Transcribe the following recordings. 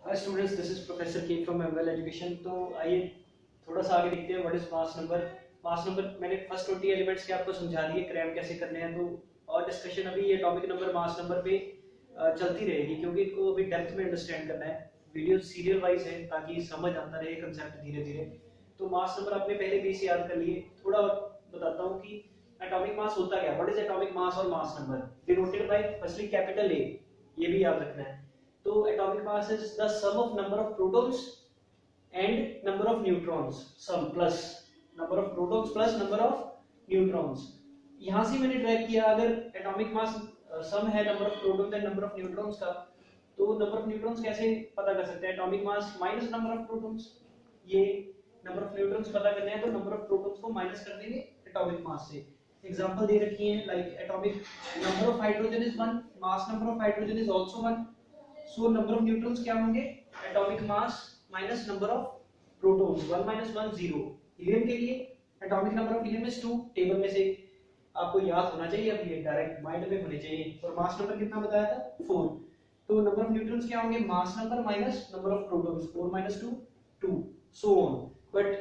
Hi students, this is professor K from Amwell education. तो आइए थोड़ा सा आगे देखते हैं what is mass number. Mass number मैंने फर्स्ट 20 एलिमेंट्स के आपको समझा दिए, क्रैम कैसे करने हैं। तो और डिस्कशन अभी ये एटॉमिक नंबर मास नंबर पे चलती रहेगी, क्योंकि इनको अभी डेप्थ में अंडरस्टैंड करना है। वीडियो सीरियल वाइज है ताकि समझ आता रहे कंसेप्ट धीरे धीरे। तो मास नंबर आपने पहले भी से याद कर लिए। थोड़ा और बताता हूँ कि एटॉमिक मास होता क्या, व्हाट इज एटॉमिक मास और mass number denoted by firstly capital A, ये भी याद रखना है। तो atomic mass is the sum of number of protons and number of neutrons, sum plus number of protons plus number of neutrons। यहां से मैंने ड्राइव किया, अगर atomic mass सम है number of protons and number of neutrons का, तो number of neutrons कैसे पता कर सकते हैं? Atomic mass minus number of protons. ये नंबर ऑफ न्यूट्रॉन्स पता करने हैं तो नंबर ऑफ प्रोटॉन्स को माइनस कर देंगे एटॉमिक मास से। एग्जांपल दे रखी है, like atomic number of hydrogen is 1, mass number of hydrogen is also 1। So number of neutrons क्या होंगे? Atomic mass minus number of protons, 1 minus 1 0। Helium के लिए atomic number of helium is 2, table में से आपको याद होना चाहिए, अब ये डायरेक्ट माइंड में होने चाहिए। और मास नंबर कितना बताया था? 4। तो नंबर ऑफ न्यूट्रॉन्स क्या होंगे? Mass number minus number of protons, 4 minus 2 2, so on. But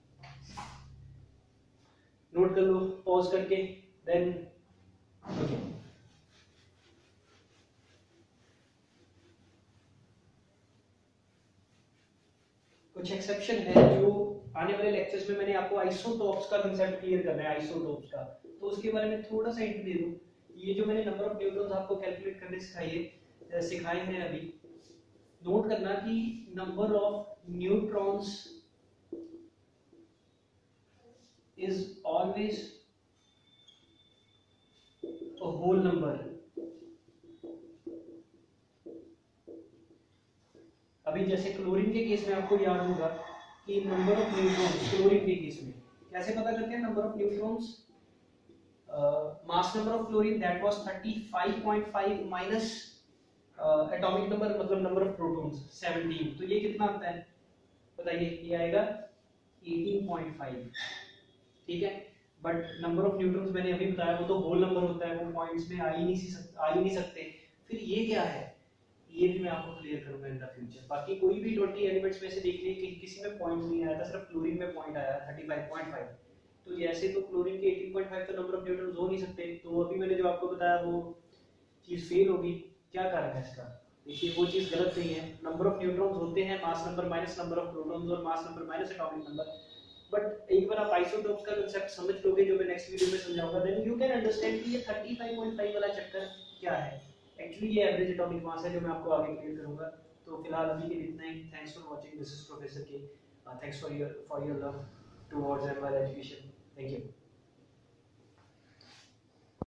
note कर लो पॉज करके, देन ओके। कुछ एक्सेप्शन है जो आने वाले लेक्चर्स में मैंने आपको आइसोटोप्स का कांसेप्ट क्लियर करना है, आइसोटोप्स का, तो उसके बारे में थोड़ा सा हिंट दे दूं। ये जो मैंने नंबर ऑफ न्यूट्रॉन्स आपको कैलकुलेट करने सिखाए हैं अभी, नोट करना कि number of neutrons is always a whole number. अभी जैसे क्लोरीन के केस में आपको याद होगा कि नंबर ऑफ न्यूट्रॉन्स, क्लोरीन के केस में कैसे पता करते हैं number of neutrons? Mass number of chlorine that was 35.5 minus atomic number, मतलब नंबर ऑफ प्रोटॉन्स 17। तो ये कितना आता है बताइए? ये आएगा 18.5, ठीक है। बट नंबर ऑफ न्यूट्रॉन्स मैंने अभी बताया वो तो होल नंबर होता है, वो पॉइंट्स में आ ही नहीं सकते। फिर ये क्या है, ये भी मैं आपको क्लियर करूंगा इन द फ्यूचर। बाकी कोई भी 20 एलिमेंट्स में से देख लीजिए कि किसी में पॉइंट नहीं आया था, सिर्फ क्लोरीन में पॉइंट आया 35.5। तो जैसे तो क्लोरीन के 18.5 तो नंबर ऑफ न्यूट्रॉन्स हो नहीं सकते, तो अभी मैंने जो आपको बताया वो चीज फेल होगी। क्या कारण है इसका? देखिए वो चीज गलत नहीं है। नंबर ऑफ न्यूट्रॉन्स होते हैं mass number minus number of protons और mass number minus atomic number. But एक बार आप आइसोटोप्स का कांसेप्ट समझ लोगे, जो मैं नेक्स्ट वीडियो में समझाऊंगा, देन यू कैन अंडरस्टैंड कि ये 35.5 वाला चक्कर क्या है। एक्चुअली ये एवरेज एटॉमिक मास है, जो मैं आपको आगे क्लियर करूंगा। तो फिलहाल अभी के लिए इतना ही। Thanks for watching, this is professor K. Thanks for your love towards Amwell education.